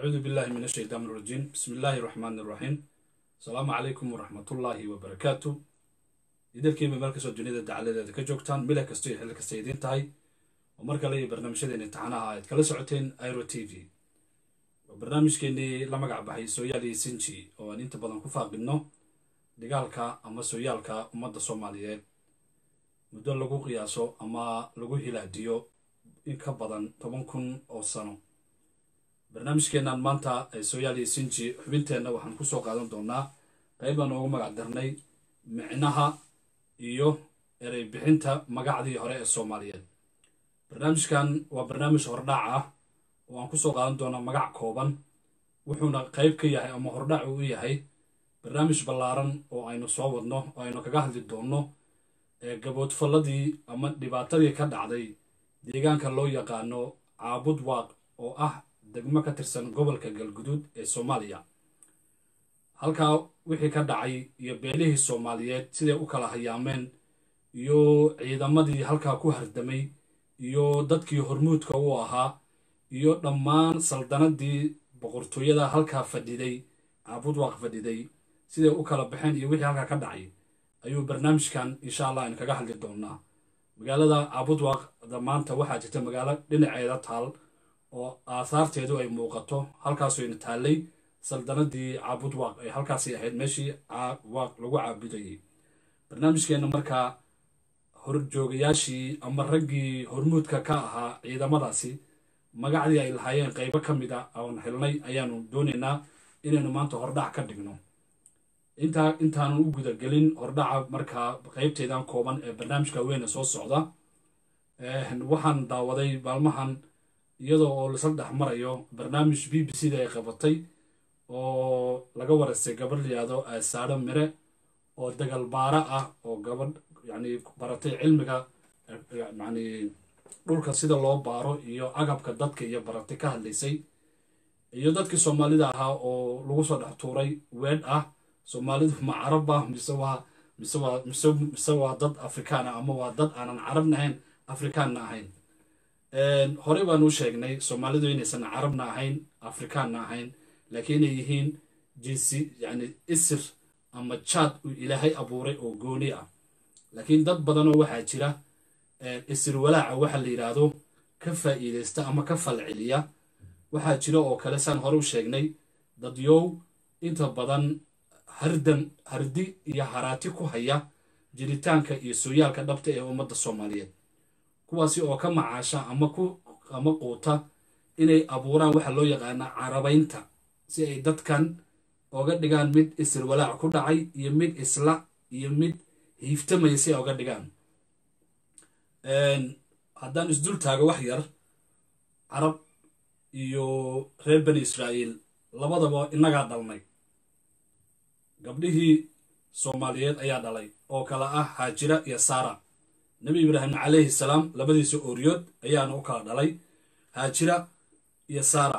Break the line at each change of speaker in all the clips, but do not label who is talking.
أعوذ بالله من الشيطان الرجيم بسم الله الرحمن الرحيم السلام عليكم ورحمة الله وبركاته إذا كيما مركز الدنيا الدعالة ذا كجوكتان بلا كستوي حلك السيدين تاي ومركز لي برنامج شدين امتحانها يتكلم ساعتين ايرو تي في وبرنامج كيني لما قاعد بحي سويالي سينشي أو أن أنت بدن كفاق إنه دجالكا أما سويالكا ومدة الصومالية مدن لغو قياسو أما لغو هلاديو إنك بدن طبنكن أو سنو barnaamijkeenan maanta ee Sooyaali Sinji xubinteena waxaan ku soo qaadan doonaa qayban ugu magac darnay micnaha iyo eray bixinta magacdii hore ee Soomaaliyeed. Barnaamijkan waa barnaamij hordhac ah oo aan ku soo qaadan doonaa magac kooban wuxuuna qayb ka yahay ama hordhac u yahay barnaamij ballaaran oo aynu soo wadno oo aynu kaga hadli doono gabood falladii ama dhibaatadii ka dhacday deegaanka loo yaqaano Caabud Waaq oo ah degmo ka tirsan gobolka Galguduud ee Soomaaliya. Halkaa wixii ka dhacay iyo beelihii Soomaaliyeed sidee u kala hayaameen iyo ciidamadii halkaa ku hardamay iyo dadkii hormuudka u ahaa iyo dhammaan saldanadii boqortooyada halkaa fadhiday Caabud Waaq fadhiday sidee u kala baxeen iyo wixii halkaa ka dhacay ayuu barnaamijkan insha Allah in kaga hadli doonaa. Magaalada Caabud Waaq maanta waxaa jirta magaalo dhinaceeda taal oo aasaarteedu ay muuqato halkaas oo taalay saldanadii Caabud Waaq ay halkaas ahayd meeshii Waaq lagu caabudayay. Barnaamijkeena markaa horjoogayaashii ama raggii hormuudka ka ahaa ciidamadaasi magacdii ay lahaayeen qaybo ka mid ah oo helnay ayaanu doonaynaa inaynu maanta hordhac ka dhigno. intaanu u guda gelin hordhaca markaa qaybteedan kooban ee barnaamijka weyn soo socda waxaan daawaday maalmahan iyadoo oo la saddex marayo barnaamij BBC-da ay qabatay oo laga wareystay gabadh liyaado Saaro Mire oo dagal baara ah oo gabadh baratay cilmiga dhulka sida loo baaro iyo agabka dadka iyo baratay ka hadlaysay iyo dadkii Soomaalida ahaa oo lagu soo dhex tuuray weed ah Soomaalidu ma Carab ah mise waa dad Afrikaan ah ama waa dad aanan Carabnahayn Afrikaan ahayn. hore baan u sheegnay Soomaalidu inaysan Carabna ahayn Afrikaanna ahayn laakiin ay yihiin jinsi isir ama Chad uu Ilaahay abuuray oo gooni ah. laakiin dad badan oo waxa jira isir walaaca waxa la yiraahdo ka faa'iideysta ama ka falceliya waxa jira oo kale san hore u sheegnay dad yow inta badan hardi iyo haraati ku haya jiritaanka iyo sooyaalka dhabta ee ummadda Soomaaliyeed kuwaasi oo ka macaasha ama quuta inay abuuraan waxa loo yaqaan carabaynta si ay dadkan oga dhigaan mid isir walaac ku dhacay iyo mid isla iyo mid hiiftamay si oga dhigaan. haddaan isdul taago wax yar Carab iyo reer Bani Israa'iil labadaba inaga dhalnay gabdhihii Soomaaliyeed ayaa dhalay oo kala ah Haajira iyo Saara. Nabi Ibrahim alayhi salam labadiisa ooriyood ayaana u kala dhalay Haajira iyo Saara.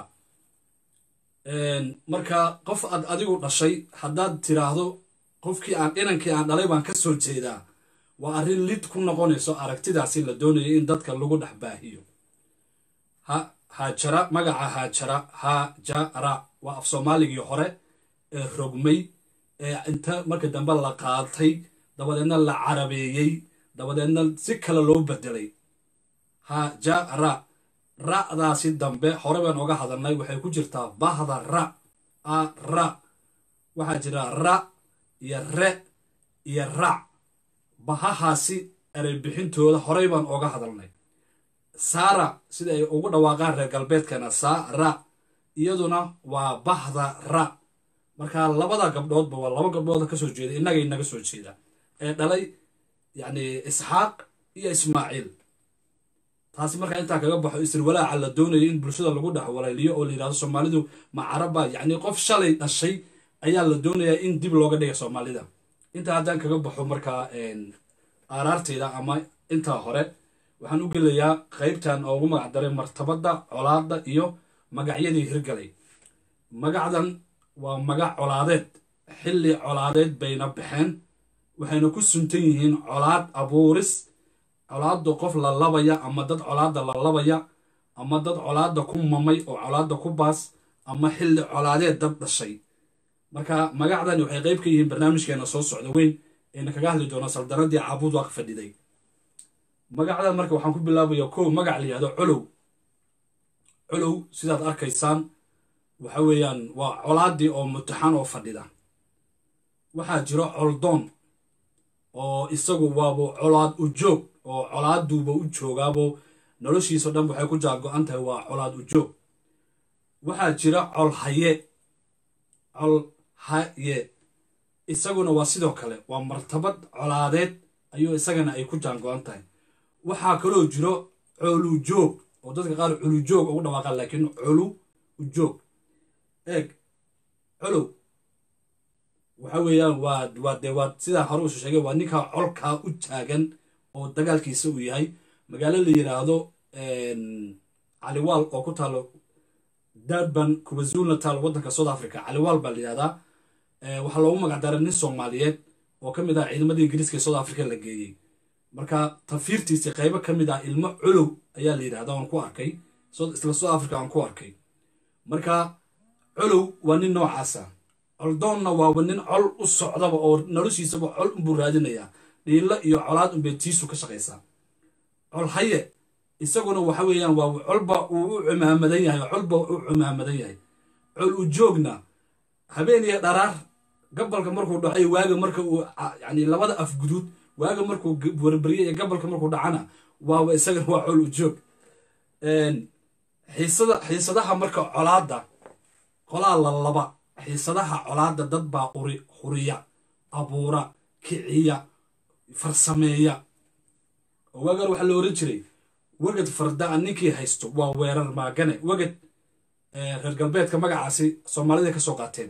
marka qof aad adigu dhashay haddaad tiraahdo qofkii aan inankii aan dhalay baan ka soo jeedaa waa arrin lid ku noqonayso aragtidaasi la doonayo in dadka lagu dhex baahiyo. Haajara magaca Haajara waa af Soomaaligii hore ee rogmay ee inta marka dambe la qaatay dabadeedna la carabeeyay dabadeedna si kale loo bedelay. Haajara ra'daasi dambe hore baan oga hadalnay waxay ku jirtaa bahda ra waxa jira ra iyo re iyo ra bahahaasi eray bixintooda hore baan oga hadalnay. Saara sida ay ugu dhawaaqaan reer galbeedkana Saara iyaduna waa bahda ra. marka labada gabdhoodba waa laba gabdhood ka soo jeeda inaga soo jeeda ee dhalay Isxaaq iyo Ismaaciil. taasi marka inta kaga baxo isir walaaca la doonayo in bulshada lagu dhax walaaliyo oo la yiraahdo Soomaalidu ma Carab qof shalay dhashay ayaa la doonayaa in dib looga dhigo Soomaalida. inta haddaan kaga baxo marka aaraarteeda ama inta hore waxaan u gelayaa qaybtan oo ugu magac daray martabada colaadda iyo magacyadii hirgalay. magacdan waa magac colaadeed xilli colaadeed bayna baxeen waxayna ku suntan yihiin colaad abuuris colaadda qof la labaya ama dad colaadda la labaya ama dad colaadda ku mamay oo colaadda ku baas ama xilli colaadeed dab dhashay marka magacdani waxay qayb ka yihiin barnaamijkeena soo socda weyn eena kaga hadli doona saldaradii caabud waa fadhiday magacdan marka waxaan ku bilaabayaa kow magac la yidhahdo colow sidaad arkaysaan waxa weeyaan waa colaadii oo mutaxan oo fadhida waxaa jiro coldoon oo isagu waabo colaad u joog oo colaaduuba u joogaabo noloshiisa dhan waxay ku jaago-an tahay waa colaad u joog waxaa jira colhaye isaguna waa sidoo kale waa martabad colaadeed ayuu isagana ay ku jaango-an tahay waxaa kaloo jiro colujoog oo dadka qaar culujoog ugu dhawaaqaan laakiin colu ujoog eeg colow waxa weeyaan waa sidaa hore usu sheegay waa ninkaa colkaa u taagan oo dagaalkiisa uu yahay magaalo la yidhaahdo caliwaal oo ku taalo durban KwaZulu Natal waddanka South Africa caliwaal baa la yidhahdaa waxaa loogu magacdaray nin Soomaaliyeed oo ka mid ah ciidamadii Ingiriiska ee South Africa la geeyey marka tafiirtiisa qaybo ka mid ah ilmo colow ayaa la yidhahdaa aan ku arkay isla South Africa aan ku arkay marka colow waa nin noocaasa coldoonna waaba nin col u socdaba oo noloshiisaba col unbuu raadinayaa dhiilo iyo colaad unbay tiisu ka shaqaysaa colhaye isaguna waxa weeyaan waa colba uu u cumaamadan yahay col u joogna habeen iyo dharaar gabalka markuu dhacay waaga marka uu yani labada afguduud waaga markuu warbariyay iyo gabalka markuu dhacana waaba isagana waa col u joog xiisadaha marka colaada qolaa laba xiisadaha colaada dad baa huriya abuura kiciya farsameeya oo waagan waxaa la oran jiray wagad fardaa ninkii haysto waa weerar maagane wagad reer galbeedka magacaasi soomaalida ka soo qaateen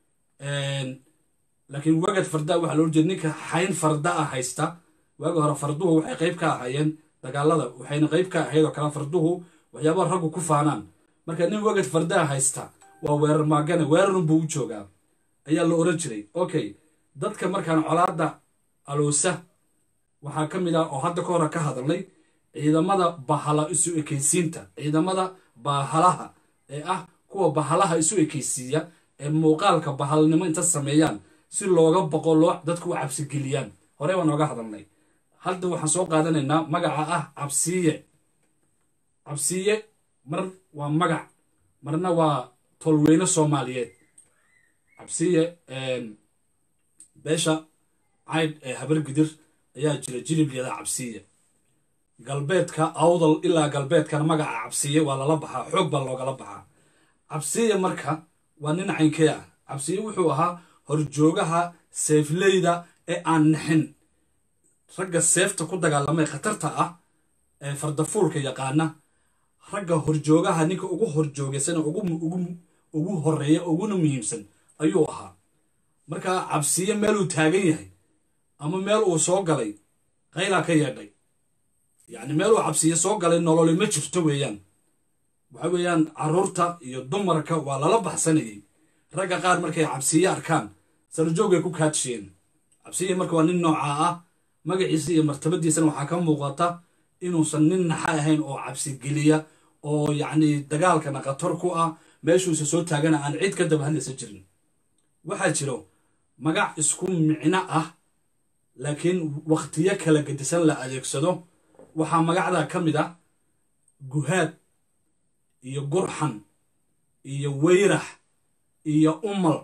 laakiin wagad fardaa waxaa la oran jiray ninka xayn fardaa haysta waagi hore farduhu waxay qayb ka ahaayeen dagaalada waxayna qayb ka ahayd oo kale farduhu waxyaabaha raggu ku faanaan marka nin wagad fardaa haysta waa weerar maagane weerarun buu u joogaa ayaa la oran jiray okay dadka markaan colaada aloosa waxaa ka mid ah oo hadda ka hore ka hadalnay ciidamada bahala isu ekaysiinta ciidamada bahalaha ee ah kuwa bahalaha isu ekaysiiya ee muuqaalka bahalnimo inta sameeyaan si looga boqo dadku u cabsigeliyaan hore baan nooga hadalnay hadda waxaan soo qaadanaynaa magaca ah cabsiye mar waa magac marna waa tolweyne Soomaaliyeed cabsiye beesha cayd ee habar gidir ayaa jira jilibliyada cabsiye galbeedka awdal ilaa galbeedkana magaca cabsiye waa lala baxaa xoog baa loogala baxaa cabsiye marka waa nin caynkee ah cabsiye wuxuu ahaa horjoogaha seefleyda ee aan naxin ragga seefta ku dagaalamay khatarta ah ee fardafuulka yaqaana ragga horjoogaha ninka ugu horjoogaysana ugu horeeya uguna muhiimsan ayuu ahaa marka cabsiye meel uu taagan yahay ama meel uu soo galay qaylaa ka yeedhay yacni meel uu cabsiye soo galay nololi ma jirto weeyaan waxa weeyaan carruurta iyo dumarka waa lala baxsanayay ragga qaar markay cabsiye arkaan sarjoogay ku kaadsheen cabsiye marka waa nin noocaa ah magaciisa iyo martabadiisana waxaa ka muuqata inuusan nin naxa ahayn oo cabsi geliya oo yacni dagaalkana khatar ku ah meeshuusa soo taagana aan cid ka daba hadlaysa jirin waxaa jiro magac isku micno ah laakiin waqtiyo kala gedisan la adeegsado waxaa magacda ka mid ah guhaad iyo gurxan iyo weyrax iyo umal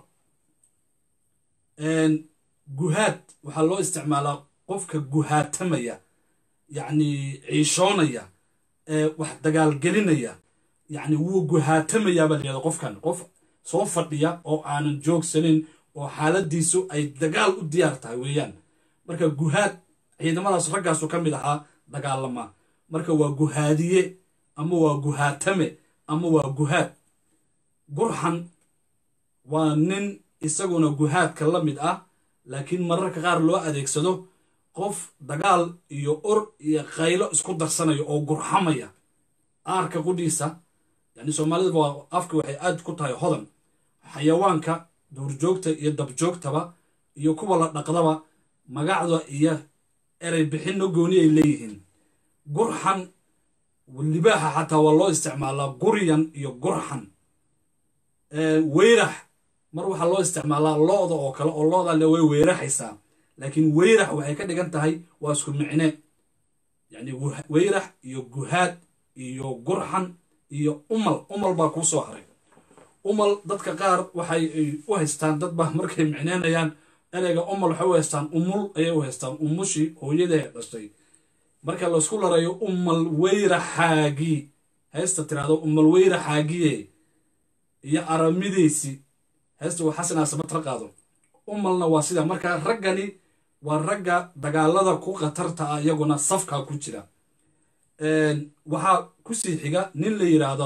guhaad waxaa loo isticmaalaa qofka guhaatamaya yacni ciishoonaya wax dagaalgelinaya yacni wuu guhaatamayaa baa layihahda qofkan qof soo fadhiya oo aanan joogsanin oo xaaladiisu ay dagaal u diyaar tahay weeyaan marka guhaad ciidamadaas raggaasu ka mid ahaa dagaalama marka waa guhaadiye ama waa guhaatame ama waa guhaad gurxan waa nin isaguna guhaadka la mid ah laakiin mararka qaar loo adeegsado qof dagaal iyo or iyo qaylo isku darsanayo oo gurxamaya aarka qudhiisa yani soomaalida waa afka waxay aad ku tahay hodan xayawaanka duurjoogta iyo dabjoogtaba iyo kuwa la dhaqdaba magacda iyo erey bixinno gooni ay leeyihiin gurxan libaaxa xataa waa loo isticmaalaa guryan iyo gurxan weyrax mar waxaa loo isticmaalaa lo-da oo kale oo lo-da le way weyraxaysaa laakiin weyrax waxay ka dhigan tahay waa isku micne yacni weyrax iyo guhaad iyo gurxan iyo umal baa kuu soo haray umal dadka qaar waxay u haystaan dad baa markay micneynayaan ereyga umal waxay u haystaan umul ayay u haystaan umushii hooyadee dhashay marka laisku larayo umal weyraxaagii heesta tiraahdo umal weyraxaagiye iyo aramidiisii heesta waa xasan asamatra qaado umalna waa sida marka raggani waa ragga dagaalada ku khatarta ah iyaguna safkaa ku jira waxaa kusii xiga nin la yidhaahdo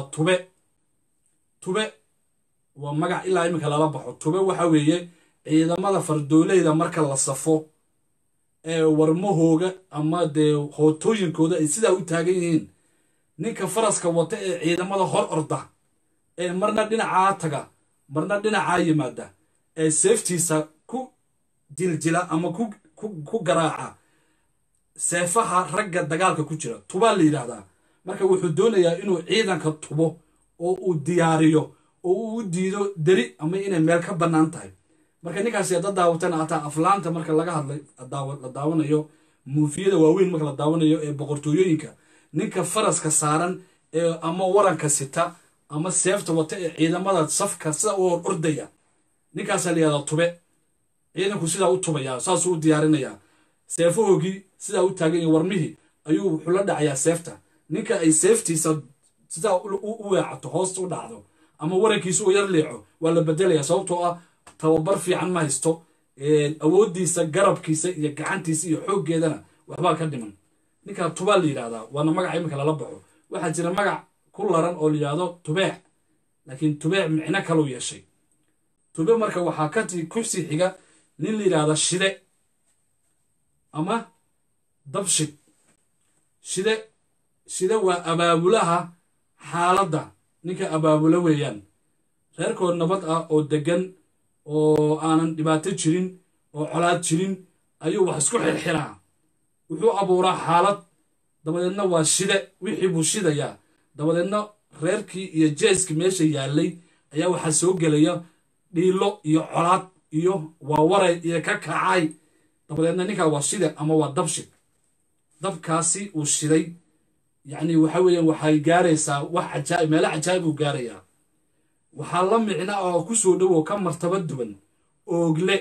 tube waa magac ilaa iminka lala baxo tube waxa weeye ciidamada fardooleyda marka la safo ee warmahooga ama dee hootooyinkooda ay sidaa u taagan yihiin ninka faraska wata ee ciidamada hor orda ee marna dhinacaa taga marna dhinacaa yimaada ee seeftiisa ku jiljila ama ku garaaca seefaha ragga dagaalka ku jira tubaa la yidhaahdaa marka wuxuu doonayaa inuu ciidanka tubo oo uu diyaariyo oo uu u diido deri ama inay meel ka bannaan tahay marka ninkaasi hadda daawatana hataa aflaanta marka laga hadlay la daawanayo muufiyada waaweyn marka la daawanayo ee boqortooyooyinka ninka faraska saaran ee ama waranka sita ama seefta wata ee ciidamada safka sida u hor ordaya ninkaasaa la yihahdaa tube ciidanku sidaa u tubayaa saasuu u diyaarinayaa seefahoogii sidaa u taagan iyo warmihii ayuu wuxuu la dhacayaa seefta ninka ay seeftiisa sidaa u weecato hoosta u dhacdo ama warankiisa u yar leeco waa la bedelayaa sababtoo ah tababar fiican ma haysto awooddiisa garabkiisa iyo gacantiisa iyo xooggeedana waxbaa ka dhiman ninkaa tubaa la yidhaahdaa waana magaca iminka lala baxo waxaa jira magac ku laran oo la yidhaahdo tubeec laakiin tubeec micno kalau yeeshay tube marka waxaa ku sii xiga nin la yidhaahda shide ama dabshid shide waa abaabulaha xaaladda ninka abaabulo weeyaan reerkood nabad ah oo deggan oo aanan dhibaato jirin oo colaad jirin ayuu wax isku xirxiraa wuxuu abuuraa xaalad dabadeedna waa shide wixii buu shidayaa dabadeedna reerkii iyo jeeskii meesha yaallay ayaa waxaa soo gelaya dhiilo iyo colaad iyo waa waray iyo ka kacay dabadeedna ninkaa waa shide ama waa dabshid dabkaasi uu shiday yacni waxa weeyaan waxay gaaraysaa wax cajaa'ib meelo cajaa'ib uu gaarayaa waxaa la micna oo ku soo dhow oo ka martaba duwan oogle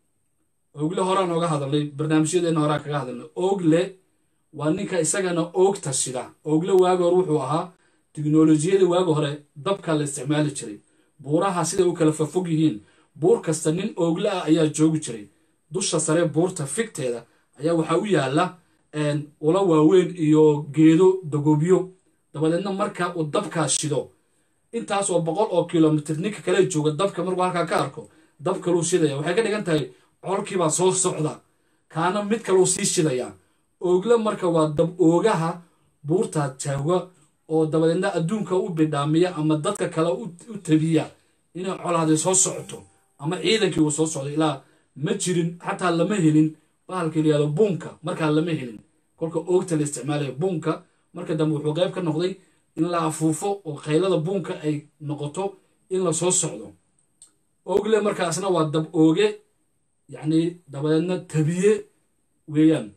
horaan ooga hadalnay barnaamijyadeena horaan kaga hadalnay oogle waa ninka isagana oogta shida oogle waagi hore wuxuu ahaa tiknolojiyada waagi hore dabka la isticmaali jiray buuraha siday u kala fafog yihiin buur kasta nin oogle ah ayaa joogi jiray dusha sare buurta figteeda ayaa waxaa u yaalla ula waaweyn iyo geedo dagoobyo dabadeedna marka uu dabkaa shido intaas oo 100 oo kilomitir ninka kale jooga dabka markuu halkaa ka arko dab kaluu shidaya waxay ka dhigan tahay colkiibaa soo socda kaana mid kaluu sii shidaya oogle marka waa dab oogaha buurta jaaga oo dabadeedna adduunka u bidhaamiya ama dadka kale u tabiya inay colaadi soo socoto ama ciidankii uu soo socdo ilaa ma jirin xataa lama helin bahalka la yihahdo buunka markaa lama helin kolka oogta la isticmaalaya buunka marka dambe wuxuu qayb ka noqday in la afuufo oo qaylada buunka ay noqoto in la soo socdo oogle markaasna waa dab ooge yacni dabadeedna tabiye weeyaan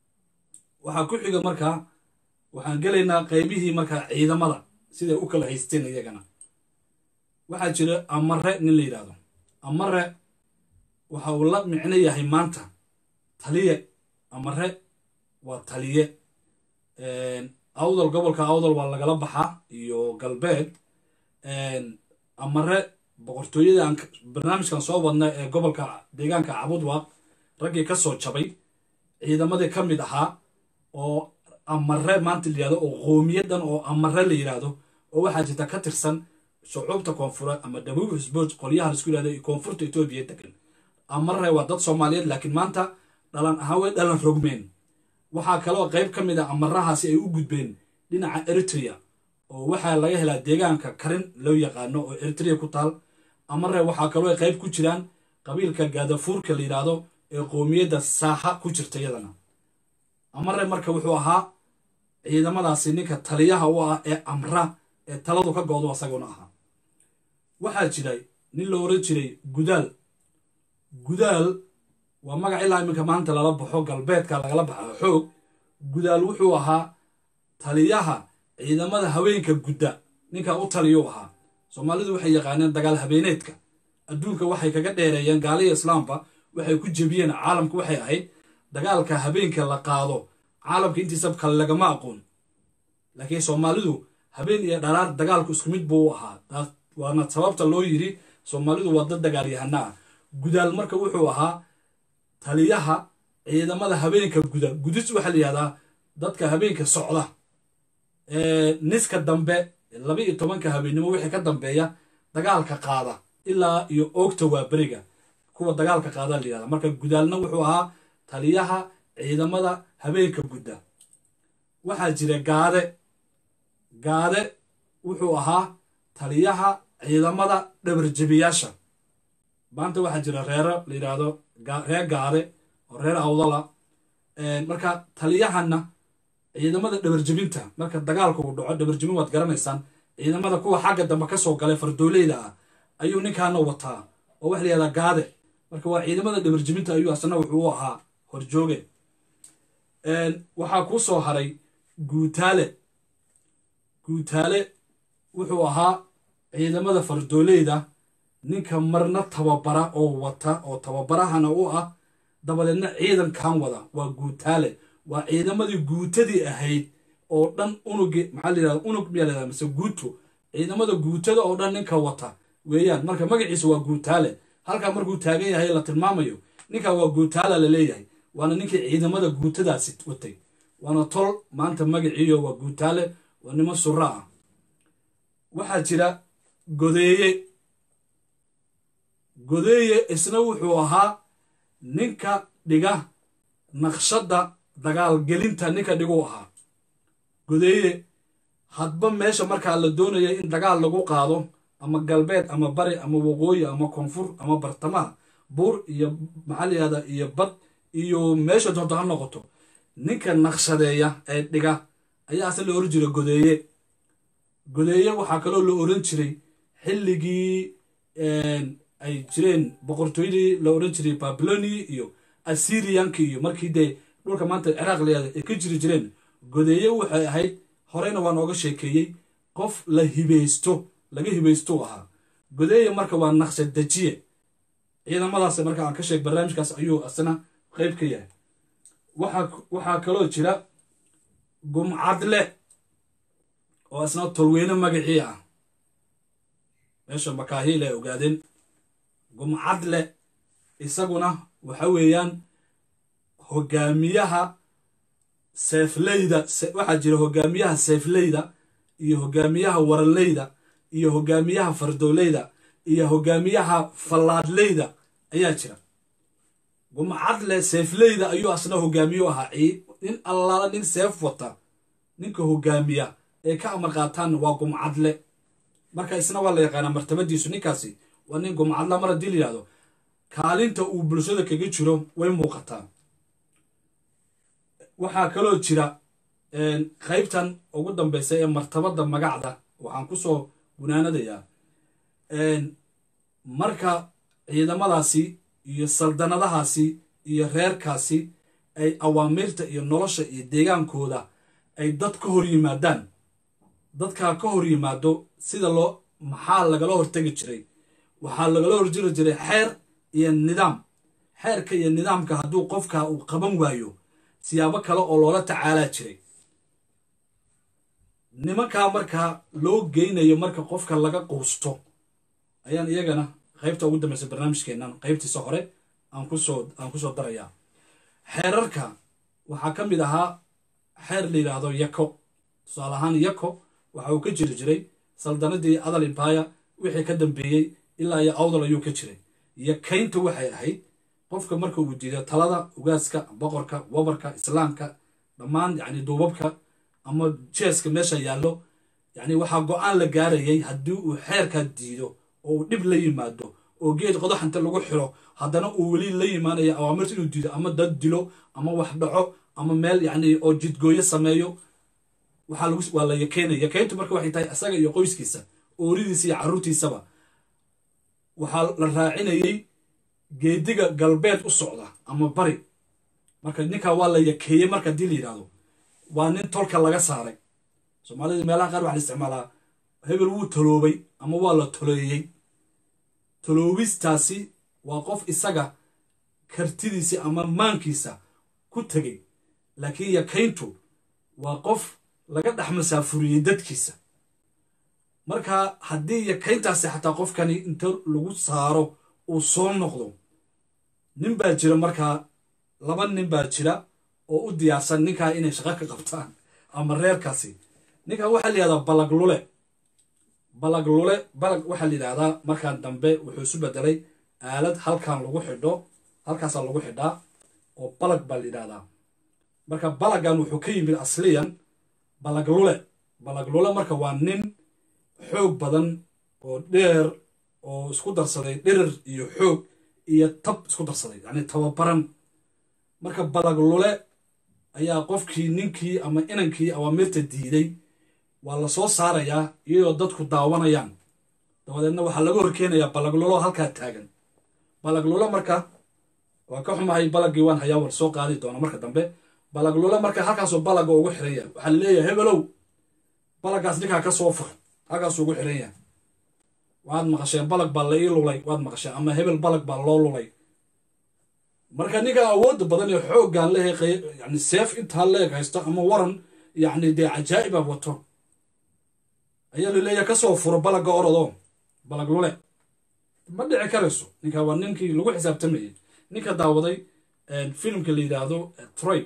waxaa ku xiga markaa waxaan gelaynaa qaybihii markaa ciidamada siday u kala haysteen iyagana waxaa jira amare nin la yidhaahdo amare waxa uu la micno yahay maanta taliye amare waa taliye awdal gobolka awdal waa lagala baxaa iyo galbeed amare boqortooyada aan barnaamijkan soo wadna ee gobolka deegaanka cabudwaaq raggii ka soo jabay ciidamadii ka mid ahaa oo amare maanta la yidhahdo oo qoomiyadan oo amare la yidhaahdo oo waxaa jirta ka tirsan shucuubta koonfureed ama dhabuub hisbood qolyaha laisku yidhahdo iyo koonfurta etoobiya degan amare waa dad soomaaliyeed laakiin maanta dhalan ahaan way dhalan rogmeen waxaa kaloo qayb ka mid ah amarahaasi ay u gudbeen dhinaca eritrea oo waxaa laga helaa deegaanka karin loo yaqaano oo eritrea ku taal amare waxaa kaloo ay qayb ku jiraan qabiilka gaadafuurka la yidhaahdo ee qoomiyadda saaxa ku jirta iyadana amare marka wuxuu ahaa ciidamadaasi ninka taliyaha u ah ee amra ee taladu ka goodo asaguna ahaa waxaa jiray nin la oran jiray gudaal waa magac ilaa iminka maanta lala baxo galbeedka lagala baxa xoog. gudaal wuxuu ahaa taliyaha ciidamada haweenka gudda ninka u taliyuu ahaa. soomaalidu waxay yaqaaneen dagaal habeeneedka adduunka waxay kaga dheereeyeen gaaliya islaamba waxay ku jebiyeen caalamka waxay ahayd dagaalka habeenka la qaado caalamka intiisa kale lagama aqoon laakiin soomaalidu habeen iyo dharaar dagaalku isku mid buu ahaa. waana sababta loo yiri soomaalidu waa dad dagaalyahana ah. gudaal marka wuxuu ahaa taliyaha ciidamada habeenka gudis waxaa la yihahdaa dadka habeenka socda niska dambe 12 habeenimo wixii ka dambeeya dagaalka qaada ilaa iyo oogta waa beriga kuwa dagaalka qaada la yihahdaa. marka gudaalna wuxuu ahaa taliyaha ciidamada habeenka gudda. waxaa jira gaade wuxuu ahaa taliyaha ciidamada dhabarjabiyaasha. maanta waxaa jira reero la yidhaahdo reer gaade oo reer awdala. marka taliyahana ciidamada dhabarjabinta marka dagaalku uu dhaco dhabarjabin waad garanaysaan ciidamada kuwa xagga dambe ka soo galay fardooleyda ah ayuu ninkaana wataa oo wax la yihahdaa gaade. marka waa ciidamada dhabarjabinta ayuu asna wuxuu u ahaa horjooge. waxaa kuu soo haray guutaale wuxuu ahaa ciidamada fardooleyda ninka marna tababara oo wata oo tababarahana u ah dabadeedna ciidankan wada waa guutaale. waa ciidamadii guutadii ahayd oo dhan unugi maxaa la yihahda unug miyaa la yihahda mise guuto ciidamada guutada oo dhan ninka wata weeyaan. marka magaciisa waa guutaale halkaa markuu taagan yahay la tilmaamayo ninka waa guutaala la leeyahay waana ninkii ciidamada guutadaasi watay waana tol maanta magaciiyo waa guutaale waa nimo sura ah. waxaa jira godeeye isna wuxuu ahaa ninka dhiga naqshadda dagaalgelinta ninka dhiguu ahaa. godeeye hadba meesha markaa la doonaya in dagaal lagu qaado ama galbeed ama bari ama waqooyi ama koonfur ama bartamaha buur iyo maxaa la yihahdaa iyo bad iyo meesha doonto ha noqoto ninka naqshadeeya ee dhiga ayaa asna la oran jiray godeeye. waxaa kaloo la oran jiray xilligii ay jireen boqortooyadii la oran jiray babiloni iyo assyrianki iyo markii dee dhulka maanta ciraaq layihahda ay ka jiri jireen godeeye waxay ahayd horeyna waa nooga sheekeeyey qof laga hibaysto ahaa. godeeye marka waa naqshad dejiye ciidamadaas marka aan ka sheeg barnaamijkaas ayuu asna qayb ka yahay. waxaa kaloo jira gumcadle oo asna tolweyne magacii ah meesha makaahiil ay ogaadeen. gumcadle isaguna waxa weeyaan hogaamiyaha seefleyda. waxaa jira hogaamiyaha seefleyda iyo hogaamiyaha waraleyda iyo hogaamiyaha fardooleyda iyo hogaamiyaha fallaadleyda ayaa jira. gumcadle seefleyda ayuu asna hogaamiyo ahaa. nin allaala nin seef wata ninka hogaamiya ee ka amar qaataan waa gumcadle. marka isna waa la yaqaanaa martabadiisu ninkaasi waa nin gumcadla mar haddii la yihahdo kaalinta uu bulshada kaga jiro way muuqataa. waxaa kaloo jira qaybtan ugu dambeysa ee martabada magacda waxaan kusoo gunaanadayaa marka ciidamadaasi iyo saldanadahaasi iyo reerkaasi ay awaamiirta iyo nolosha iyo deegaankooda ay dad ka hor yimaadaan dadkaa ka hor yimaado sida maxaa lagala hortegi jiray waxaa lagala horjiri jiray xeer iyo nidaam. xeerka iyo nidaamka hadduu qofka uu qaban waayo siyaabo kale oo loola tacaalaa jiray. nimankaa markaa loo geynayo marka qofka laga quusto ayaan iyagana qaybta ugu dambeysa barnaamijkeennan qaybtiisa hore aan kusoo darayaa. xeerarka waxaa ka mid ahaa xeer la yidhaahdo yako. tusaale ahaan yako waxa uu ka jiri jiray saldanadii adal empire wixii ka dambeeyey ilaa iyo awdal ayuu ka jiray. yakaynta waxay ahayd qofka marka uu diido talada ugaaska boqorka wabarka islaamka dhammaan yani duubabka ama jeeska meesha yaallo yani waxaa go-aan la gaarayay haddii uu xeerka diido oo uu dhib la yimaado oo geed qodaxanta lagu xiro haddana uu weli la yimaanaya awaamirta inuu diido ama dad dilo ama wax dhaco ama meel yani oo jidgooyo sameeyo waa la yakeynaya. yakayntu marka waxay tahay isaga iyo qoyskiisa ooridiisa iyo carruurtiisaba waxaa la raacinayay geediga galbeed u socda ama bari marka ninkaa waa la yakeeyey marka haddii la yidhaahdo waa nin tolka laga saaray soomaalida meelaha qaar waxa la isticmaalaa hebel wuu taloobay ama waa la toloeyey taloobistaasi waa qof isaga kartidiisa ama maankiisa ku tegey laakiin yakayntu waa qof laga dhex masaafuriyey dadkiisa marka haddii yakayntaasi xataa qofkani inta lagu saaro uu soo noqdo nin baa jira markaa laba nin baa jira oo u diyaarsan ninkaa inay shaqo ka qabtaan ama reerkaasi ninkan waxaa la yidhahdaa balaglule balag waxaa la yidhahdaa markaan dambe wuxuu isu bedelay aalad halkan lagu xidho halkaasaa lagu xidhaa oo balag baa la yidhahdaa marka balaggan wuxuu ka yimid asliyan balaglule marka waa nin xoog badan oo dheer oo isku darsaday dhirir iyo xoog iyo tab isku darsaday yacni tababaran marka balaglule ayaa qofkii ninkii ama inankii awaamirta diiday waa la soo saarayaa iyadoo dadku daawanayaan dabadeedna waxaa laga horkeenayaa balaglulo halkaa taagan balaglule marka waa ka xumahay balaggii waan hayaa war soo qaadi doona marka dambe balaglule marka halkaasoo balagga ugu xiran yahay waxaa laleeyahay hebelow balaggaas ninkaa ka soo fur halkaasuu ugu xiran yahay waad maqasheen balag baa la ii lulay waad maqasheen ama hebel balag baa loo lulay marka ninka awoodda badan ee xooggaan lehe yani seef intaa leeg haysto ama waran yacni dee cajaa'iba wato ayaa laleeyahay kasoo furo balagga orodoo balaglule ma dhici karayso ninka waa ninkii lagu xisaabtamayay ninka daawaday filimka la yidhaahdo troy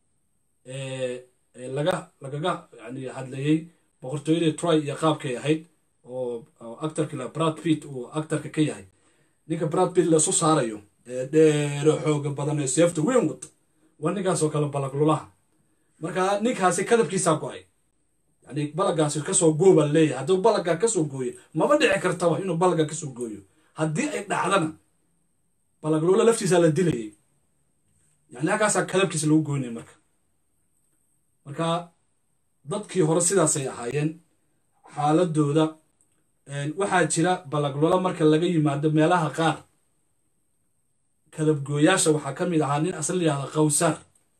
lagaga yani hadlayey boqortooyadii troy iyo qaabkay ahayd oo actorka la brad pitt uu actorka ka yahay ninka brad pitt laisu saarayo dheero xooga badan ee seefta weyn wata waa ninkaas oo kale balaglulaha marka ninkaasi kadabkiisaa go-ay yani balaggaasi kasoo gooba leeyahay hadduu balaggaa kasoo gooyo maba dhici kartaba inuu balagga kasoo gooyo haddii ay dhacdana balaglula laftiisaa la dilayay yani halkaasaa kadabkiisa lagu goynaya marka dadkii hore sidaasay ahaayeen xaaladooda waxaa jira balaglula marka laga yimaado meelaha qaar kadabgooyaasha waxaa ka mid ahaa nin asal la yihahda qawsaar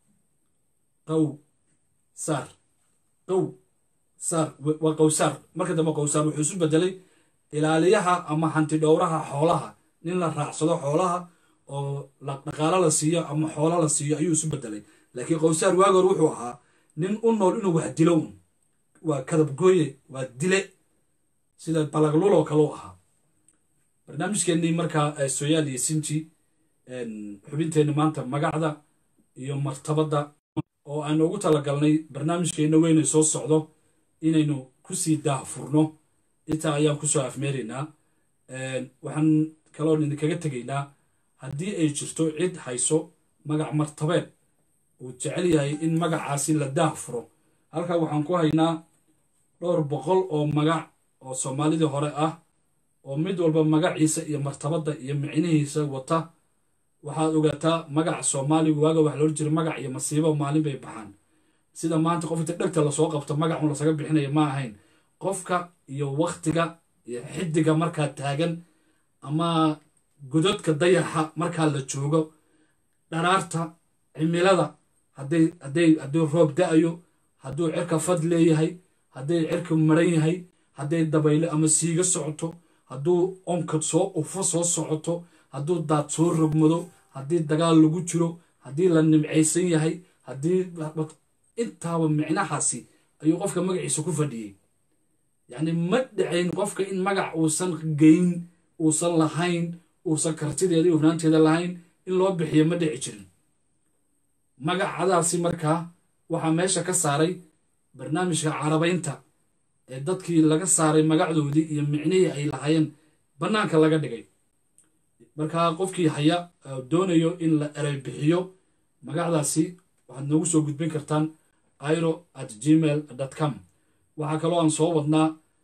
waa qawsaar marka dambe qawsaar wuxuu isu bedelay ilaaliyaha ama hanti dhowraha xoolaha nin la raacsado xoolaha oo dhaqaalo la siiyo ama xoolo la siiyo ayuu isu bedelay laakiin qawsaar waagoor wuxuu ahaa nin u nool inuu wax dilo un waa kadabgooye waa dile sida balagluloo kale u ahaa barnaamijkeennii markaa sooyaal iyo sinji xubinteenni maanta magacda iyo martabadda oo aan ugu talagalnay barnaamijkeenna weynay soo socdo inaynu kusii daahfurno intaa ayaan kusoo afmeeraynaa waxaan kaloon idinkaga tegaynaa haddii ay jirto cid hayso magac martabeed uu jecel yahay in magacaasi la daahfuro halkaa waxaan ku haynaa 200 oo magac oo soomaalidii hore ah oo mid walba magaciisa iyo martabadda iyo micnihiisa wata waxaad ogaataa magaca soomaaligu waaga wax loo jira magac iyo masiibo maalin bay baxaan sida maanta qof inta dhegta lasoo qabto magac un lasaga bixinaya ma ahayn qofka iyo waktiga iyo xidiga markaa taagan ama gododka dayaxa markaa la joogo dharaarta cimilada hadduu roob da-ayo hadduu cirka fad leeyahay hadday cirka maran yahay hadday dabayle ama siiga socoto hadduu onkad soo ufo soo socoto hadduu daad soo rogmado haddii dagaal lagu jiro haddii la nimcaysan yahay haddii intaaba micnahaasi ayuu qofka magaciisa ku fadhiyey yacni ma dhacayn qofka in magac uusan geyn uusan lahayn uusan kartideeda iyo hufnaanteeda lahayn in loo bixiyo ma dhici jirin magacadaasi markaa waxaa meesha ka saaray barnaamijka carabaynta ee dadkii laga saaray magacdoodii iyo micnihii ay lahaayeen bannaanka laga dhigay markaa qofkii haya doonayo in la erey bixiyo magacdaasi waxaad noogu soo gudbin kartaan airo@gmail.com waxaa kaloo aan soo wadnaa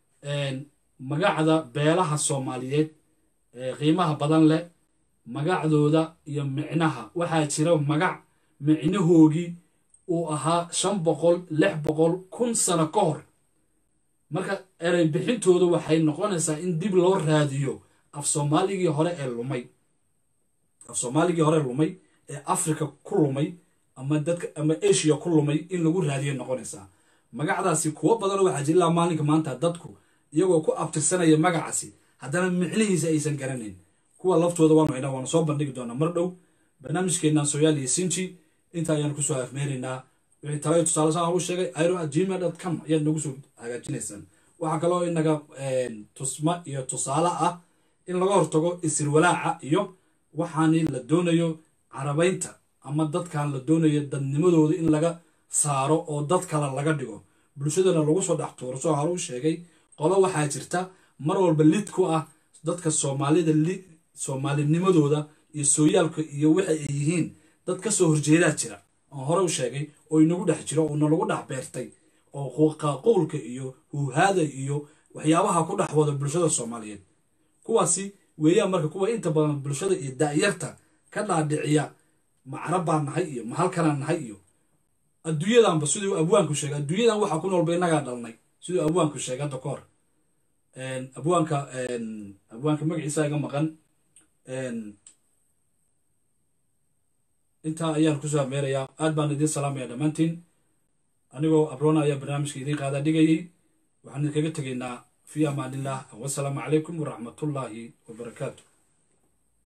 magacda beelaha soomaaliyeed ee qiimaha badan leh magacdooda iyo micnaha waxaa jira magac micnahoogii uu ahaa 500 600 1,000 sano ka hor marka erey bixintooda waxay noqonaysaa in dib loo raadiyo af soomaaligii hore ee lumay af soomaaligii hore lumay ee africa ku lumay ama dadka ama asia ku lumay in lagu raadiyo noqonaysaa magacdaasi kuwa badan waxaa jira maalinka maanta dadku iyagoo ku abtirsanaya magacaasi haddana micnihiisa aysan garanayn kuwa laftooda waanu soo bandhigi doonaa mar dhow barnaamijkeennan Sooyaal iyo Sinji inta ayaan ku soo afmeerinaa wixii talay tusaale saan u sheegay airo@gmail.com ayaad nagu soo hagaajinaysaan waxa kaloo inaga tusma iyo tusaale ah in laga hortago isirwalaaca iyo waxaani la doonayo carabaynta ama dadkan la doonayo dadnimadooda in laga saaro oo dad kale laga dhigo bulshadana lagu soo dhax tuuro soo hor u sheegay qolo waxaa jirta mar walba lid ku ah dadka Soomaalida Soomaalinimadooda iyo sooyaalka iyo waxa ay yihiin dad ka soo horjeeda jira oo hore u sheegay oo inagu dhex jiro oo lagu dhex beertay oo qowlka iyo huhaada iyo waxyaabaha ku dhex wada bulshada Soomaaliyeed kuwaasi weeyaan marka kuwa inta badan bulshada iyo daayarta ka dhaadhiciya macrabaan nahay iyo mahalkan nahay iyo adduunyadanba sidoo abwaanku sheegay adduunyadan waxa ku nool beenaga dhalnay sidoo abwaanku sheegay dokoor abwaanka magaciisa iga maqan inta ayaan ku soo ameerayaa aad baan idin salaamayaa dhamaantiin anigoo abroona ayaa barnaamijka idin qaada dhigayay waxaan idinkaga tegaynaa fi amaanillah wa salaamu calaykum wa rahmatullaahi wa barakaatuh